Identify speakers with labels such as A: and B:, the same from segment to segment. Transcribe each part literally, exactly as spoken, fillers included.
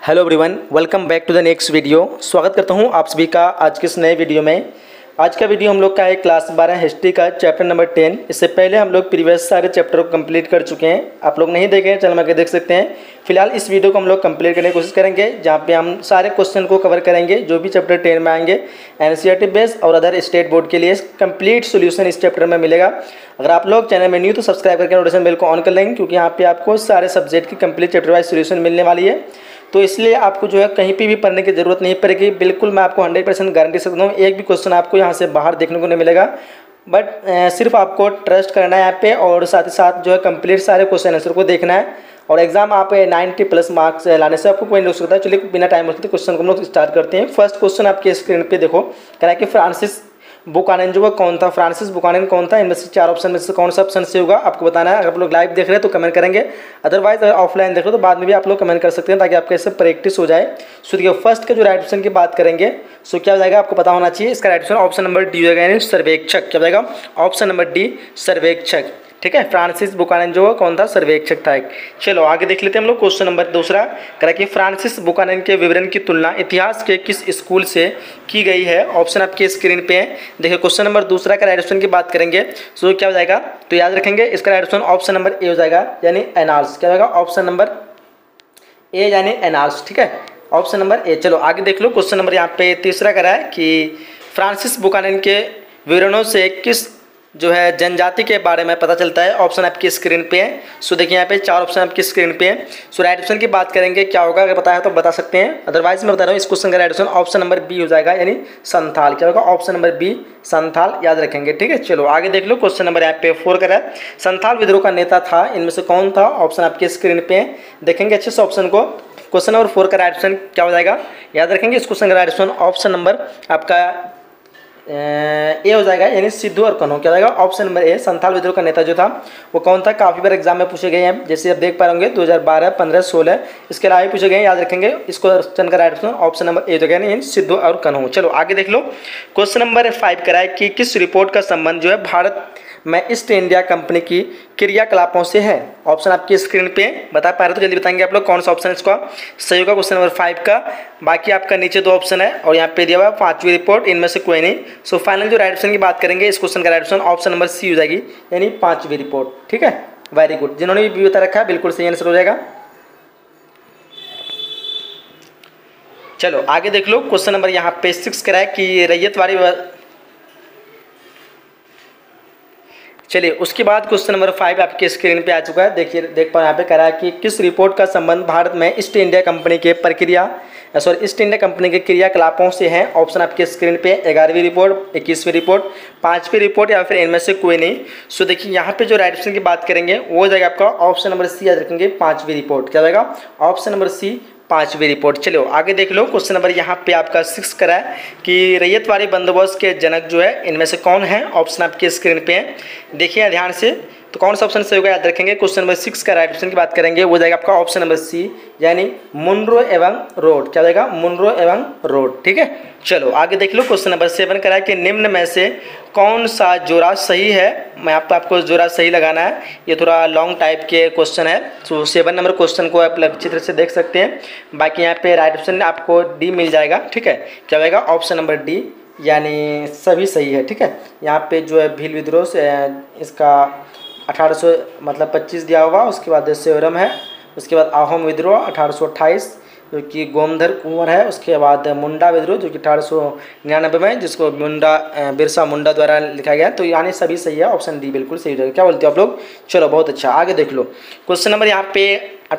A: Hello everyone, welcome back to the next video. स्वागत करता हूं आप सभी का आज के इस नए वीडियो में। आज का वीडियो हम लोग का है क्लास बारह हिस्ट्री का चैप्टर नंबर टेन। इससे पहले हम लोग प्रीवियस सारे चैप्टर को कंप्लीट कर चुके हैं। आप लोग नहीं देखे चैनल में देख सकते हैं। फिलहाल इस वीडियो को हम लोग कंप्लीट करने की कोशिश करेंगे, जहाँ पे हम सारे क्वेश्चन को कवर करेंगे जो भी चैप्टर टेन में आएंगे। एनसीईआरटी बेस्ड और अदर स्टेट बोर्ड के लिए कंप्लीट सोल्यूशन इस चैप्टर में मिलेगा। अगर आप लोग चैनल में न्यू तो सब्सक्राइब करके नोटिफिकेशन बेल को ऑन कर लेंगे, क्योंकि यहाँ पे आपको सारे सब्जेक्ट की कंप्लीट चैप्टर वाइज सोल्यूशन मिलने वाली है। तो इसलिए आपको जो है कहीं पे भी पढ़ने की ज़रूरत नहीं पड़ेगी। बिल्कुल मैं आपको हंड्रेड परसेंट गारंटी सकता हूँ, एक भी क्वेश्चन आपको यहाँ से बाहर देखने को नहीं मिलेगा। बट सिर्फ आपको ट्रस्ट करना है यहाँ पे, और साथ ही साथ जो है कंप्लीट सारे क्वेश्चन आंसर को देखना है। और एग्जाम आप नाइन्टी प्लस मार्क्स लाने से आपको कोई नहीं रोक सकता है। चलिए बिना टाइम वेस्ट क्वेश्चन को हम लोग स्टार्ट करते हैं। फर्स्ट क्वेश्चन आपके स्क्रीन पे देखो, कह रहा है कि फ्रांसिस बुकानन जो है कौन था। फ्रांसिस बुकानन कौन था? इनमें से चार ऑप्शन में से कौन सा ऑप्शन से होगा आपको बताना है। अगर आप लोग लाइव देख रहे हैं तो कमेंट करेंगे, अदरवाइज अगर ऑफलाइन देख रहे हो तो बाद में भी आप लोग कमेंट कर सकते हैं, ताकि आपके इससे प्रैक्टिस हो जाए। सो देखिए फर्स्ट के जो राइट ऑप्शन की बात करेंगे, सो क्या हो जाएगा आपको पता होना चाहिए। इसका right option option number D हो जाएगा, यानी सर्वेक्षक। क्या हो जाएगा? ऑप्शन नंबर डी सर्वेक्षक। ठीक है, फ्रांसिस बुकानन जो कौन था? सर्वेक्षक था एक। चलो आगे देख लेते हैं हम लोग क्वेश्चन नंबर दूसरा। कह कि फ्रांसिस बुकानन के विवरण की तुलना इतिहास के किस स्कूल से की गई है। ऑप्शन आपके स्क्रीन पे है। देखिए क्वेश्चन नंबर दूसरा का राइट ऑप्शन की बात करेंगे, सो क्या हो जाएगा? तो याद रखेंगे इसका right option option number A हो जाएगा, यानी एनाल्स। क्या होगा? ऑप्शन नंबर ए यानी एनाल्स। ठीक है, ऑप्शन नंबर ए। चलो आगे देख लो। क्वेश्चन नंबर यहाँ पे तीसरा करा है कि फ्रांसिस बुकानन के विवरणों से किस जो है जनजाति के बारे में पता चलता है। ऑप्शन आपकी स्क्रीन पे है। सो देखिए यहाँ पे चार ऑप्शन आपकी स्क्रीन पे है। सो राइट ऑप्शन की बात करेंगे, क्या होगा अगर बताया तो बता सकते हैं, अदरवाइज मैं बता रहा हूँ इस क्वेश्चन का right option option number B हो जाएगा, यानी संथाल। क्या होगा? ऑप्शन नंबर बी संथाल, याद रखेंगे। ठीक है, चलो आगे देख लो। क्वेश्चन नंबर यहाँ पे फोर करा है, संथाल विद्रोह का नेता था इनमें से कौन था। ऑप्शन आपके स्क्रीन पे है, देखेंगे अच्छे से ऑप्शन को। क्वेश्चन नंबर फोर का राइट ऑप्शन क्या हो जाएगा? याद रखेंगे इस क्वेश्चन का राइट ऑप्शन ऑप्शन नंबर आपका ए हो जाएगा, यानी सिद्धू और कन्हू। क्या हो जाएगा? ऑप्शन नंबर ए। संथाल विद्रोह का नेता जो था वो कौन था? काफ़ी बार एग्जाम में पूछे गए हैं, जैसे आप देख पा रहे होंगे दो हज़ार बारह, पंद्रह, सोलह, इसके अलावा भी पूछे गए हैं। याद रखेंगे इसको क्वेश्चन का right option option number A हो जाएगा, यानी सिद्धू और कन्हू। चलो आगे देख लो। क्वेश्चन नंबर फाइव करा है कि किस रिपोर्ट का संबंध जो है भारत में ईस्ट इंडिया कंपनी की क्रियाकलापों से है। ऑप्शन आपकी स्क्रीन पे बता पा रहे तो जल्दी बताएंगे आप लोग कौन सा ऑप्शन इसका सही होगा क्वेश्चन नंबर फाइव का। बाकी आपका नीचे दो ऑप्शन है और यहाँ पे दिया हुआ पांचवी रिपोर्ट, इनमें से कोई नहीं। सो फाइनल जो राइट ऑप्शन की बात करेंगे इस क्वेश्चन का right option option number C हो जाएगी, यानी पांचवी रिपोर्ट। ठीक है, वेरी गुड। जिन्होंने भी बता रखा है बिल्कुल सही आंसर हो जाएगा। चलो आगे देख लो। क्वेश्चन नंबर यहाँ पे सिक्स करा है कि रैयतवाड़ी। चलिए उसके बाद क्वेश्चन नंबर फाइव आपके स्क्रीन पे आ चुका है। देखिए देख पा यहाँ पे कह रहा है कि किस रिपोर्ट का संबंध भारत में ईस्ट इंडिया कंपनी के प्रक्रिया सॉरी ईस्ट इंडिया कंपनी के क्रियाकलापों से है। ऑप्शन आपके स्क्रीन पे ग्यारहवीं रिपोर्ट, इक्कीसवीं रिपोर्ट, पांचवी रिपोर्ट, या फिर इनमें से कोई नहीं। सो देखिए यहाँ पे जो राइट ऑप्शन की बात करेंगे वो हो जाएगा आपका ऑप्शन नंबर सी, याद रखेंगे पांचवी रिपोर्ट। क्या जाएगा? ऑप्शन नंबर सी पांचवी रिपोर्ट। चलो आगे देख लो। क्वेश्चन नंबर यहाँ पे आपका सिक्स करा है कि रैयतवाड़ी बंदोबस्त के जनक जो है इनमें से कौन है। ऑप्शन आपके स्क्रीन पे है, देखिए ध्यान से। तो कौन सा ऑप्शन सही होगा याद रखेंगे। क्वेश्चन नंबर सिक्स का राइट ऑप्शन की बात करेंगे वो जाएगा आपका ऑप्शन नंबर सी, यानी मुनरो एवं रोड। क्या जाएगा? मुनरो एवं रोड। ठीक है, चलो आगे देख लो। क्वेश्चन नंबर सेवन करा है कि निम्न में से कौन सा जोड़ा सही है। मैं आप आपको जोड़ा सही लगाना है, ये थोड़ा लॉन्ग टाइप के क्वेश्चन है। तो सेवन नंबर क्वेश्चन को आप अच्छी तरह से देख सकते हैं। बाकी यहाँ पे राइट ऑप्शन आपको डी मिल जाएगा। ठीक है, क्या जाएगा? ऑप्शन नंबर डी, यानी सभी सही है। ठीक है, यहाँ पे जो है भील विद्रोह से इसका अठारह सौ मतलब पच्चीस दिया हुआ, उसके बाद सेवरम है, उसके बाद आहोम विद्रोह अठारह सौ अट्ठाईस जो कि गोमधर कुंवर है, उसके बाद मुंडा विद्रोह जो कि अठारह सौ निन्यानवे में जिसको मुंडा बिरसा मुंडा द्वारा लिखा गया। तो यानी सभी सही है, ऑप्शन डी बिल्कुल सही हो जाएगा। क्या बोलते हो आप लोग? चलो बहुत अच्छा, आगे देख लो। क्वेश्चन नंबर यहाँ पे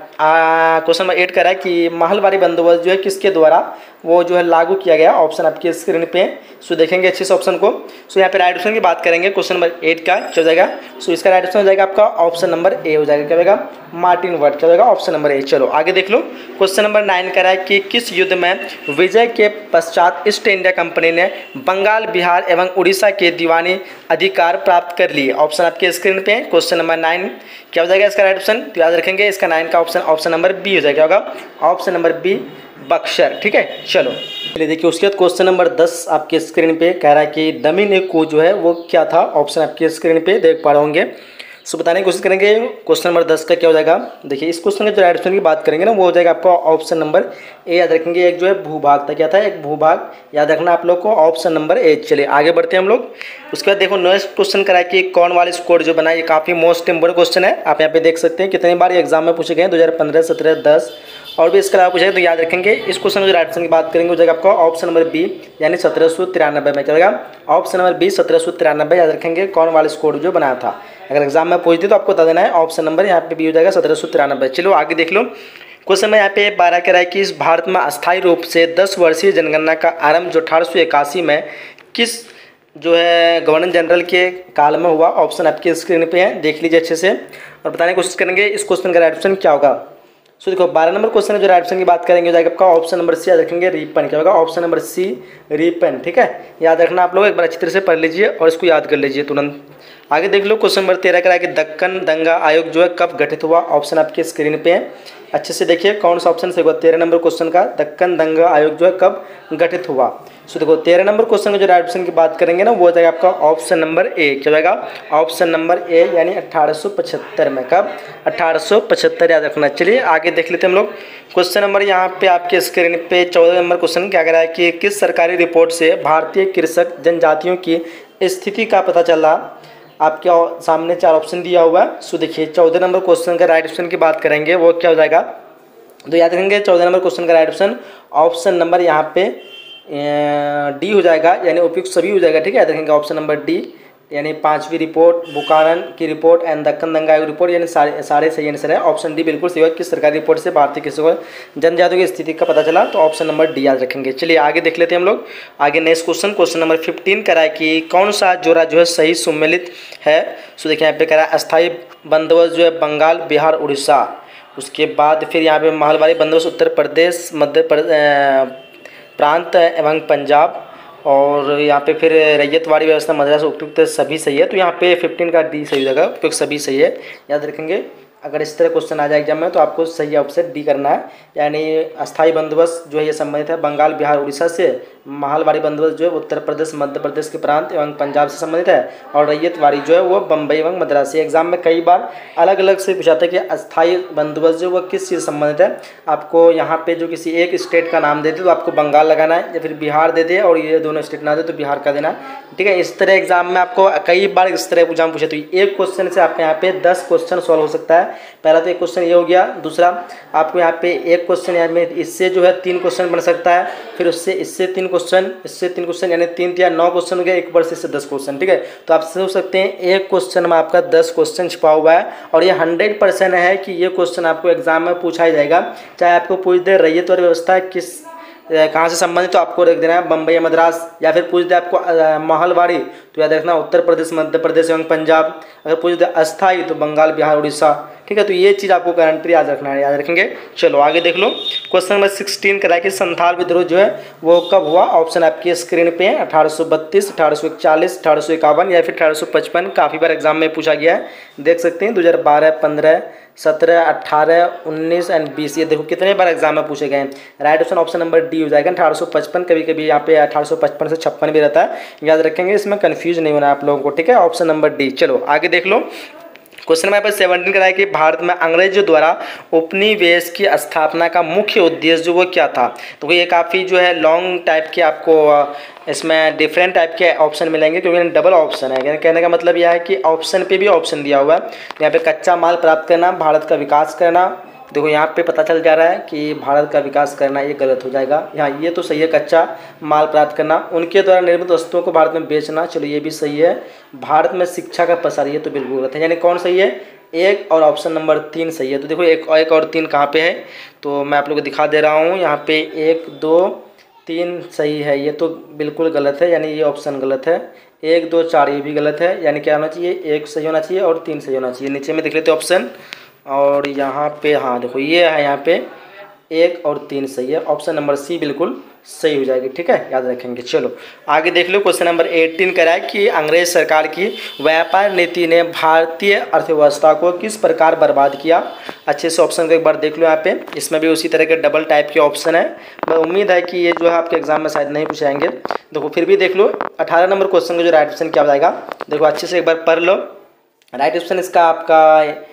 A: क्वेश्चन नंबर एट कर रहा है कि महलवारी बंदोबस्त जो है किसके द्वारा वो जो है लागू किया गया। ऑप्शन आपकी स्क्रीन पे। सो देखेंगे अच्छे से ऑप्शन को। सो यहाँ पे राइट ऑप्शन की बात करेंगे क्वेश्चन नंबर एट का क्या हो जाएगा। सो इसका राइट ऑप्शन हो जाएगा आपका ऑप्शन नंबर ए हो जाएगा। क्या होगा? मार्टिन वर्ट। क्या होगा? Option number A. चलो आगे देख लो। क्वेश्चन नंबर नाइन कर रहा है कि किस युद्ध में विजय के पश्चात ईस्ट इंडिया कंपनी ने बंगाल, बिहार एवं उड़ीसा के दीवानी अधिकार प्राप्त कर लिए। ऑप्शन आपके स्क्रीन पे। क्वेश्चन नंबर नाइन क्या हो जाएगा इसका राइट ऑप्शन? तो याद रखेंगे इसका नाइन का ऑप्शन ऑप्शन नंबर बी हो जाएगा। क्या होगा? Option number B Buxar. ठीक है, चलो चलिए देखिए उसके बाद क्वेश्चन नंबर दस आपके स्क्रीन पे कह रहा है कि दमिन को जो है वो क्या था। ऑप्शन आपके स्क्रीन पे देख पा रहे होंगे। सो बताने की कोशिश करेंगे क्वेश्चन नंबर दस का क्या हो जाएगा। देखिए इस क्वेश्चन का जो राइट ऑप्शन की बात करेंगे ना वो हो जाएगा आपका ऑप्शन नंबर ए। याद रखेंगे एक जो है भूभाग था, क्या था, एक भूभाग, याद रखना आप लोग को ऑप्शन नंबर ए। चलिए आगे बढ़ते हैं हम लोग। उसके बाद देखो नेक्स्ट क्वेश्चन करा कि कौन वाले स्कोर जो बना, ये काफ़ी मोस्ट इंपोर्टेंट क्वेश्चन है। आप यहाँ पे देख सकते हैं कितनी बार एग्जाम में पूछे गए हैं, दो हज़ार पंद्रह, सत्रह, दस और भी इसके अलावा पूछेगा। तो याद रखेंगे इस क्वेश्चन जो राइट ऑप्शन की बात करेंगे हो जाएगा आपका ऑप्शन नंबर बी, यानी सत्रह सौ तिरानबे में चलेगा। ऑप्शन नंबर बी सत्रह सौ तिरानबे, याद रखेंगे कौन वाले स्कोर जो बनाया था। अगर एग्जाम में पूछ दी तो आपको बता देना है, ऑप्शन नंबर यहाँ पे बी हो जाएगा सत्रह सौ तिरानबे। चलो आगे देख लो क्वेश्चन में यहाँ पे बारह कह रहा है कि इस भारत में अस्थायी रूप से दस वर्षीय जनगणना का आरंभ जो अठारह सौ इक्यासी में किस जो है गवर्नर जनरल के काल में हुआ। ऑप्शन आपकी स्क्रीन पे है, देख लीजिए अच्छे से और बताने की कोशिश करेंगे इस क्वेश्चन का राइट ऑप्शन क्या होगा। सो देखो बारह नंबर क्वेश्चन है जो राइट ऑप्शन की बात करेंगे हो जाएगा आपका ऑप्शन नंबर सी, याद रखेंगे रिपन, क्या होगा ऑप्शन नंबर सी रिपन। ठीक है, याद रखना आप लोग, एक बार अच्छी तरह से पढ़ लीजिए और इसको याद कर लीजिए तुरंत। आगे देख लो क्वेश्चन नंबर तेरह करा है कि दक्कन दंगा आयोग जो है कब गठित हुआ। ऑप्शन आपके स्क्रीन पे है, अच्छे से देखिए कौन सा ऑप्शन सही होगा। तेरह नंबर क्वेश्चन का दक्कन दंगा आयोग जो है कब गठित हुआ। सो देखो तेरह नंबर क्वेश्चन का जो राइट ऑप्शन की बात करेंगे ना वो हो जाएगा आपका ऑप्शन नंबर ए, क्या होगा ऑप्शन नंबर ए, यानी अट्ठारह सौ पचहत्तर में। कब, अट्ठारह सौ पचहत्तर, याद रखना। चलिए आगे देख लेते हैं हम लोग क्वेश्चन नंबर यहाँ पे आपके स्क्रीन पे चौदह नंबर क्वेश्चन क्या कह रहा है कि किस सरकारी रिपोर्ट से भारतीय कृषक जनजातियों की स्थिति का पता चला। आपके सामने चार ऑप्शन दिया हुआ है। सो देखिए चौदह नंबर क्वेश्चन का राइट ऑप्शन की बात करेंगे वो क्या हो जाएगा। तो याद रखेंगे चौदह नंबर क्वेश्चन का राइट ऑप्शन ऑप्शन नंबर यहाँ पे डी हो जाएगा, यानी उपयुक्त सभी हो जाएगा। ठीक है, याद रखेंगे ऑप्शन नंबर डी, यानी पांचवी रिपोर्ट, बुखारन की रिपोर्ट एंड दक्कन दंगा आयोग रिपोर्ट, यानी सारे सारे सही आंसर है। ऑप्शन डी बिल्कुल सही है कि सरकारी रिपोर्ट से भारतीय कृषकों जनजातियों की स्थिति का पता चला, तो ऑप्शन नंबर डी याद रखेंगे। चलिए आगे देख लेते हैं हम लोग। आगे next question question number fifteen करा है कि कौन सा जोड़ा जो है सही सम्मिलित है। सो देखिए यहाँ पे करा है अस्थायी बंदोबस्त जो है बंगाल, बिहार, उड़ीसा। उसके बाद फिर यहाँ पे महलवारी बंदोबस्त उत्तर प्रदेश, मध्य प्रांत एवं पंजाब, और यहाँ पे फिर रैयतवाड़ी व्यवस्था मद्रास उपयुक्त सभी सही है। तो यहाँ पे फिफ्टीन का डी सही हो जाएगा, उपयुक्त सभी सही है। याद रखेंगे अगर इस तरह क्वेश्चन आ जाए एग्जाम में तो आपको सही ऑप्शन डी करना है, यानी अस्थायी बंदोबस्त जो है ये संबंधित है बंगाल, बिहार, उड़ीसा से। महलवारी बंदोबस्त जो है उत्तर प्रदेश, मध्य प्रदेश के प्रांत एवं पंजाब से संबंधित है, और रैयतवाड़ी जो है वो बम्बई एवं मद्रास से। एग्जाम में कई बार अलग अलग से पूछा था कि अस्थायी बंदोबस्त जो वो किस चीज़ से संबंधित है। आपको यहाँ पे जो किसी एक स्टेट का नाम देते तो आपको बंगाल लगाना है, या फिर बिहार दे दे और ये दोनों स्टेट ना दे तो बिहार का देना। ठीक है, इस तरह एग्जाम में आपको कई बार इस तरह एग्जाम पूछे तो एक क्वेश्चन से आपके यहाँ पे दस क्वेश्चन सॉल्व हो सकता है। पहला तो एक क्वेश्चन ये हो गया, दूसरा आपको यहाँ पे एक क्वेश्चन यानी में इससे जो है तीन क्वेश्चन बन सकता है, फिर उससे इससे तीन क्वेश्चन, इससे तीन क्वेश्चन, यानी तीन या नौ क्वेश्चन हो गया, एक बार से इससे दस क्वेश्चन। ठीक है, तो आप सोच सकते हैं एक क्वेश्चन में आपका दस क्वेश्चन छिपा हुआ है, और ये हंड्रेड परसेंट है कि ये क्वेश्चन आपको एग्जाम में पूछा ही जाएगा। चाहे आपको पूछ दे रैयत और व्यवस्था किस कहाँ से संबंधित, तो आपको रख देना है बम्बई या मद्रास, या फिर पूछ दे आपको महलवाड़ी तो याद रखना उत्तर प्रदेश, मध्य प्रदेश एवं पंजाब। अगर पूछ दे अस्थाई तो बंगाल, बिहार, उड़ीसा। ठीक है, तो ये चीज़ आपको गारंटी याद रखना है, याद रखेंगे। चलो आगे देख लो क्वेश्चन नंबर सिक्सटीन करा कि संथाल विद्रोह जो है वो कब हुआ। ऑप्शन आपकी स्क्रीन पे है, अठारह सौ बत्तीस, अठारह सौ इकचालीस, अठारह सौ इक्यावन या फिर अठारह सौ पचपन। काफ़ी बार एग्जाम में पूछा गया है, देख सकते हैं दो हज़ार बारह, पंद्रह, सत्रह, अट्ठारह, उन्नीस एंड बीस। ये देखो कितने बार एग्जाम में पूछे गए हैं। Right option option number D हो जाएगा अठारह सौ पचपन। कभी कभी यहाँ पे अठारह सौ पचपन से छप्पन भी रहता है, याद रखेंगे, इसमें कंफ्यूज नहीं होना आप लोगों को। ठीक है, ऑप्शन नंबर डी। चलो आगे देख लो क्वेश्चन में यहाँ पर सेवनटीन कराया कि भारत में अंग्रेजों द्वारा उपनिवेश की स्थापना का मुख्य उद्देश्य जो वो क्या था। तो ये काफ़ी जो है लॉन्ग टाइप के आपको इसमें डिफरेंट टाइप के ऑप्शन मिलेंगे, क्योंकि डबल ऑप्शन है। कहने का मतलब यह है कि ऑप्शन पे भी ऑप्शन दिया हुआ है। यहाँ पे कच्चा माल प्राप्त करना, भारत का विकास करना। देखो यहाँ पे पता चल जा रहा है कि भारत का विकास करना ये गलत हो जाएगा। यहाँ ये तो सही है, कच्चा माल प्राप्त करना, उनके द्वारा निर्मित वस्तुओं को भारत में बेचना, चलो ये भी सही है। भारत में शिक्षा का प्रसार, ये तो बिल्कुल गलत है। यानी कौन सही है, एक और ऑप्शन नंबर तीन सही है। तो देखो एक एक और तीन कहाँ पे है, तो मैं आप लोग को दिखा दे रहा हूँ। यहाँ पे एक, दो, तीन सही है, ये तो बिल्कुल गलत है, यानी ये ऑप्शन गलत है। एक, दो, चार ये भी गलत है, यानी क्या होना चाहिए, एक सही होना चाहिए और तीन सही होना चाहिए। नीचे में देख लेते ऑप्शन, और यहाँ पे हाँ देखो ये है, यहाँ पे एक और तीन सही है। ऑप्शन नंबर सी बिल्कुल सही हो जाएगी। ठीक है, याद रखेंगे। चलो आगे देख लो क्वेश्चन नंबर एटीन करा है कि अंग्रेज सरकार की व्यापार नीति ने भारतीय अर्थव्यवस्था को किस प्रकार बर्बाद किया। अच्छे से ऑप्शन को एक बार देख लो यहाँ पे, इसमें भी उसी तरह के डबल टाइप के ऑप्शन है। मैं उम्मीद है कि ये जो है आपके एग्जाम में शायद नहीं पूछाएंगे। देखो फिर भी देख लो अठारह नंबर क्वेश्चन का जो राइट ऑप्शन क्या हो जाएगा, देखो अच्छे से एक बार पढ़ लो राइट ऑप्शन इसका आपका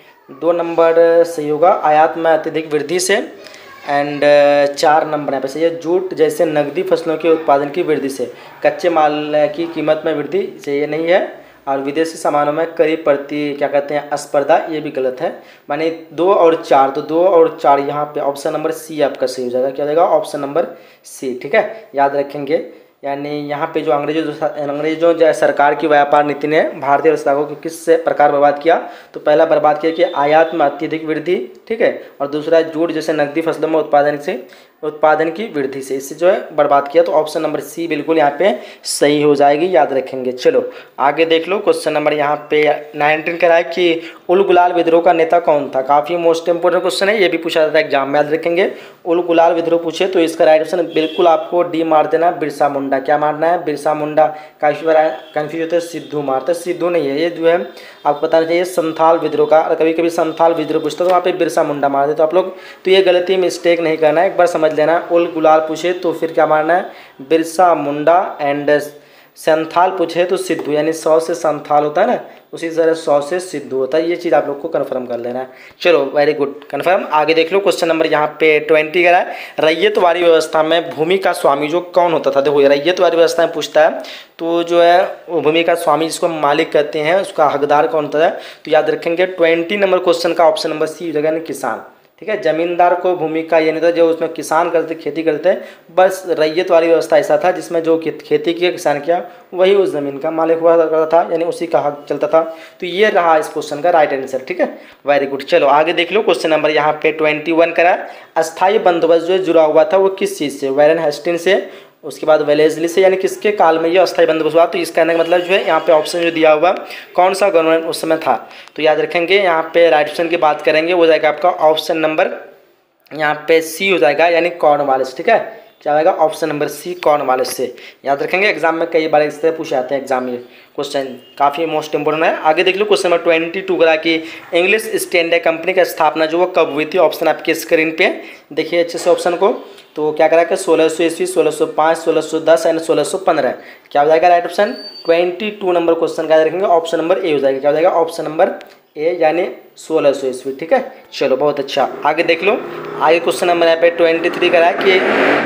A: दो नंबर सही होगा, आयात में अत्यधिक वृद्धि से। एंड चार नंबर यहाँ पे सही है, जूट जैसे नकदी फसलों के उत्पादन की वृद्धि से। कच्चे माल की कीमत में वृद्धि से ये नहीं है। और विदेशी सामानों में करीब प्रति क्या कहते हैं स्पर्धा, ये भी गलत है। माने दो और चार, तो दो और चार यहाँ पे ऑप्शन नंबर सी आपका सही हो जाएगा। क्या हो जाएगा? Option number C. ठीक है, याद रखेंगे। यानी यहाँ पे जो अंग्रेजों अंग्रेजों जो सरकार की व्यापार नीति ने भारतीय अर्थव्यवस्था को किस प्रकार बर्बाद किया, तो पहला बर्बाद किया कि आयात में अत्यधिक वृद्धि, ठीक है, और दूसरा जूट जैसे नकदी फसलों में उत्पादन से उत्पादन की वृद्धि से, इससे जो है बर्बाद किया। तो ऑप्शन नंबर सी बिल्कुल यहाँ पे सही हो जाएगी, याद रखेंगे। चलो आगे देख लो, क्वेश्चन नंबर यहाँ पे नाइनटीन कह रहा है कि उल गुलाल विद्रोह का नेता कौन था। काफ़ी मोस्ट इंपोर्टेंट क्वेश्चन है, ये भी पूछा जाता है एग्जाम में, याद रखेंगे। उल गुलाल विद्रोह पूछे तो इसका राइट ऑप्शन बिल्कुल आपको डी मार देना, बिरसा मुंडा। क्या मारना है? बिरसा मुंडा। काफी बार कन्फ्यूज होता है सिद्धू मारते, सिद्धू नहीं है, ये जो है आपको बताना चाहिए संथाल विद्रोह का। कभी कभी संथाल विद्रोह पूछता तो वहाँ पे बिरसा मुंडा मार दे तो आप लोग, तो ये गलती मिस्टेक नहीं करना है, एक बार समझ लेना। उल गुलाल पूछे तो फिर क्या मारना है? बिरसा मुंडा। एंड संथाल पूछे तो सिद्धू, यानी सौ से संथाल होता है ना, उसी तरह सौ से सिद्धू होता है। ये चीज़ आप लोग को कंफर्म कर लेना है। चलो वेरी गुड, कंफर्म। आगे देख लो, क्वेश्चन नंबर यहाँ पे ट्वेंटी का है, रैयतवाड़ी व्यवस्था में भूमि का स्वामी जो कौन होता था। देखो रैयतवाड़ी व्यवस्था में पूछता है तो जो है वो भूमि का स्वामी जिसको मालिक कहते हैं, उसका हकदार कौन होता है। तो याद रखेंगे ट्वेंटी नंबर क्वेश्चन का ऑप्शन नंबर सी हो जाएगा, किसान। ठीक है, जमींदार को भूमि का ये नहीं था, जो उसमें किसान करते खेती करते हैं, बस रैयत वाली व्यवस्था ऐसा था जिसमें जो खेती किया किसान किया वही उस ज़मीन का मालिक हुआ करता था, यानी उसी का हक चलता था। तो ये रहा इस क्वेश्चन का राइट आंसर। ठीक है, वेरी गुड। चलो आगे देख लो, क्वेश्चन नंबर यहाँ पे ट्वेंटी वन करा, अस्थायी बंदोबस्त जो जुड़ा हुआ था वो किस चीज़ से? वैरन हेस्टिंग्स से, उसके बाद वेलेस्ली से, यानी किसके काल में ये अस्थायी बंदोबस्त हुआ। तो इसका कहने का मतलब जो है यहाँ पे ऑप्शन जो दिया हुआ कौन सा गवर्नमेंट उस समय था, तो याद रखेंगे यहाँ पे राइट ऑप्शन की बात करेंगे वो जाएगा आपका ऑप्शन नंबर यहाँ पे सी हो जाएगा, यानी कॉर्नवालिस। ठीक है, क्या आएगा? ऑप्शन नंबर सी कॉर्नवालिस से, याद रखेंगे। एग्जाम में कई बार इस तरह पूछे जाते हैं एग्जाम में क्वेश्चन, काफ़ी मोस्ट इंपोर्टेंट है। आगे देख लो, क्वेश्चन नंबर ट्वेंटी टू का कि इंग्लिश ईस्ट इंडिया कंपनी की स्थापना जो वो कब हुई थी। ऑप्शन आपके स्क्रीन पे देखिए अच्छे से ऑप्शन को। तो क्या करा कि सोलह सौ ईस्वी, सोलह सौ पाँच, सोलह सौ दस एंड सोलह सौ पंद्रह। क्या हो जाएगा right option? Twenty two number question का रखेंगे ऑप्शन नंबर ए हो जाएगा। क्या हो जाएगा? ऑप्शन नंबर ए, यानी सोलह सौ ईस्वी। ठीक है, चलो बहुत अच्छा। आगे देख लो, आगे क्वेश्चन नंबर यहाँ पे ट्वेंटी थ्री का है कि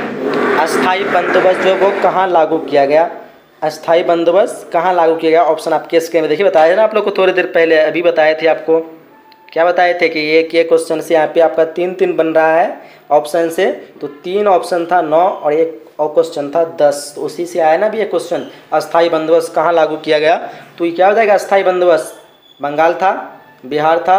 A: अस्थायी बंदोबस्त जो वो कहाँ लागू किया गया। अस्थायी बंदोबस्त कहाँ लागू किया गया? ऑप्शन आपके स्क्रीन में देखिए, बताया ना आप लोग को थोड़ी देर पहले, अभी बताए थे आपको। क्या बताए थे कि एक ये क्वेश्चन से यहाँ पे आपका तीन तीन बन रहा है ऑप्शन से, तो तीन ऑप्शन था नौ और एक और क्वेश्चन था दस, तो उसी से आया ना भी ये क्वेश्चन, अस्थायी बंदोबस्त कहाँ लागू किया गया। तो ये क्या हो जाएगा? अस्थायी बंदोबस्त बंगाल था, बिहार था,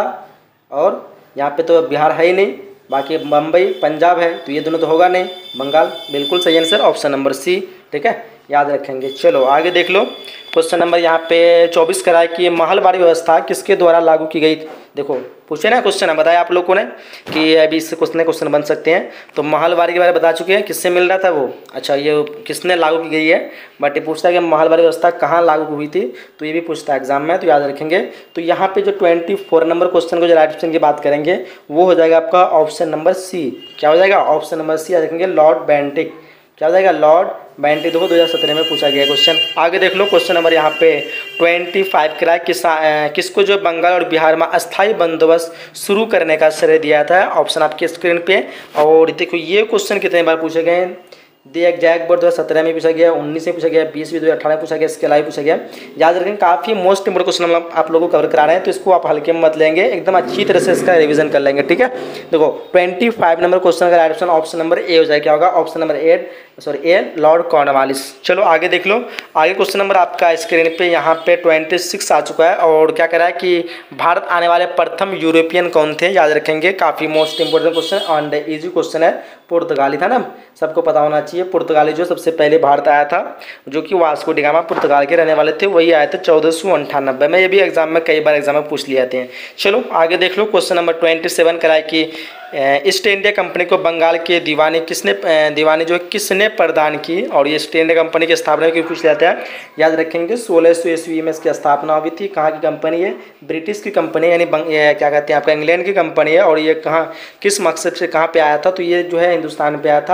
A: और यहाँ पे तो बिहार है ही नहीं, बाकी बम्बई पंजाब है, तो ये दोनों तो होगा नहीं, बंगाल बिल्कुल सही आंसर ऑप्शन नंबर सी। ठीक है, याद रखेंगे। चलो आगे देख लो, क्वेश्चन नंबर यहाँ पे चौबीस करा है कि महलवाड़ी व्यवस्था किसके द्वारा लागू की गई। देखो पूछे ना क्वेश्चन है, बताया आप लोगों ने कि अभी इससे क्वेश्चन क्वेश्चन बन सकते हैं। तो महलवाड़ी के बारे में बता चुके हैं, किससे मिल रहा था वो, अच्छा ये किसने लागू की गई है। बट ये पूछता है कि महलवाड़ी व्यवस्था कहाँ लागू हुई थी, तो ये भी पूछता है एग्जाम में, तो याद रखेंगे। तो यहाँ पे जो ट्वेंटी फोर नंबर क्वेश्चन को जो राइट ऑप्शन की बात करेंगे वो हो जाएगा आपका ऑप्शन नंबर सी। क्या हो जाएगा? ऑप्शन नंबर सी याद रखेंगे, लॉर्ड बेंटिक। क्या हो जाएगा? Lord Bentinck. देखो दो हज़ार सत्रह में पूछा गया क्वेश्चन। आगे देख लो, क्वेश्चन नंबर यहाँ पे पच्चीस करा किस किसको जो बंगाल और बिहार में अस्थायी बंदोबस्त शुरू करने का श्रेय दिया था। ऑप्शन आपके स्क्रीन पे। और देखो ये क्वेश्चन कितने बार पूछे गए, दी एग्जैक्ट बोर्ड दो हज़ार सत्रह में पूछा गया, उन्नीस में पूछा गया, बीस भी दो हज़ार अठारह में पूछा गया, इसके अलावा पूछा गया। याद रखें काफ़ी मोस्ट इंपोर्टेंट क्वेश्चन हम आप लोगों को कवर करा रहे हैं, तो इसको आप हल्के में मत लेंगे, एकदम अच्छी तरह से इसका रिवीजन कर लेंगे। ठीक है, देखो पच्चीस नंबर क्वेश्चन का right option option number A हो जाएगा। क्या होगा? Option number eight sorry A, Lord Cornwallis. चलो आगे देख लो, आगे क्वेश्चन नंबर आपका स्क्रीन पे यहाँ पे छब्बीस आ चुका है। और क्या कह रहा है कि भारत आने वाले प्रथम यूरोपियन कौन थे। याद रखेंगे, काफ़ी most important question and easy question है। पुर्तगाली था ना, सबको पता होना चाहिए। पुर्तगाली जो सबसे पहले भारत आया था, जो कि वास्को डिगामा पुर्तगाल के रहने वाले थे, वही आए थे चौदह सौ अंठानबे में। ये भी एग्जाम में कई बार एग्जाम में पूछ लिए जाते हैं। चलो आगे देख लो, क्वेश्चन नंबर ट्वेंटी सेवन कराए कि ईस्ट इंडिया कंपनी को बंगाल के दीवानी किसने दीवानी जो किसने प्रदान की। और ये ईस्ट इंडिया कंपनी की स्थापना की पूछ जाता है। याद रखेंगे सोलह सौ ईस्वी में इसकी स्थापना हुई थी। कहाँ की कंपनी है? ब्रिटिश की कंपनी, यानी क्या कहते हैं आपका इंग्लैंड की कंपनी है। और ये कहाँ किस मकसद से कहाँ पे आया था, तो ये जो है हिंदुस्तान पे आया था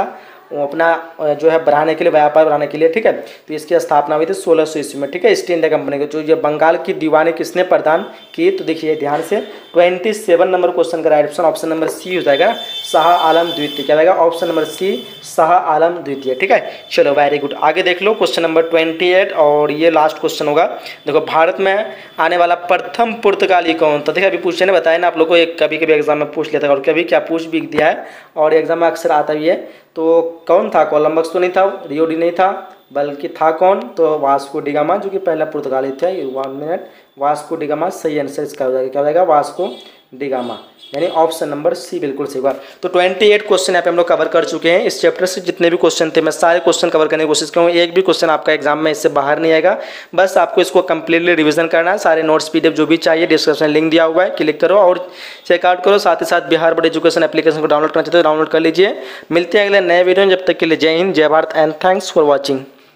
A: वो अपना जो है बढ़ाने के लिए, व्यापार बढ़ाने के लिए, ठीक है। तो इसकी स्थापना हुई थी सोलह सौ ईस्वी में, ठीक है, ईस्ट इंडिया कंपनी को। जो ये बंगाल की दीवानी किसने प्रदान की, तो देखिए ध्यान से सत्ताईस नंबर क्वेश्चन का right option option number C हो जाएगा, शाह आलम द्वितीय। क्या रहेगा, option number C, Shah Alam द्वितीय, ठीक है। चलो वेरी गुड, आगे देख लो क्वेश्चन नंबर अट्ठाईस, और ये लास्ट क्वेश्चन होगा। देखो भारत में आने वाला प्रथम पुर्तगाली कौन था। देखिए अभी पूछने ने बताया ना आप लोग को, एक कभी कभी एग्जाम में पूछ लेता है और कभी क्या पूछ भी दिया है, और एग्जाम में अक्सर आता भी है। तो कौन था, कोलंबस तो नहीं था, रियो डी नहीं था, बल्कि था कौन, तो वास्को डी गामा, जो कि पहला पुर्तगाली था। One minute, Vasco da Gama सही आंसर इसका हो जाएगा। क्या हो जाएगा, वास्को डी गामा, यानी ऑप्शन नंबर सी बिल्कुल सही हुआ। तो अट्ठाईस क्वेश्चन यहाँ पे हम लोग कवर कर चुके हैं। इस चैप्टर से जितने भी क्वेश्चन थे मैं सारे क्वेश्चन कवर करने की कोशिश करूँ, एक भी क्वेश्चन आपका एग्जाम में इससे बाहर नहीं आएगा। बस आपको इसको कंप्लीटली रिवीजन करना है। सारे नोट्स पीडीएफ जो भी चाहिए डिस्क्रिप्शन लिंक दिया हुआ है, क्लिक करो और चेकआउट करो। साथ ही साथ बिहार बोर्ड एजुकेशन एप्लीकेशन को डाउनलोड करना चाहते हो डाउनलोड कर लीजिए। मिलते हैं अगले नए वीडियो में, जब तक के लिए जय हिंद, जय Bharat and thanks for watching.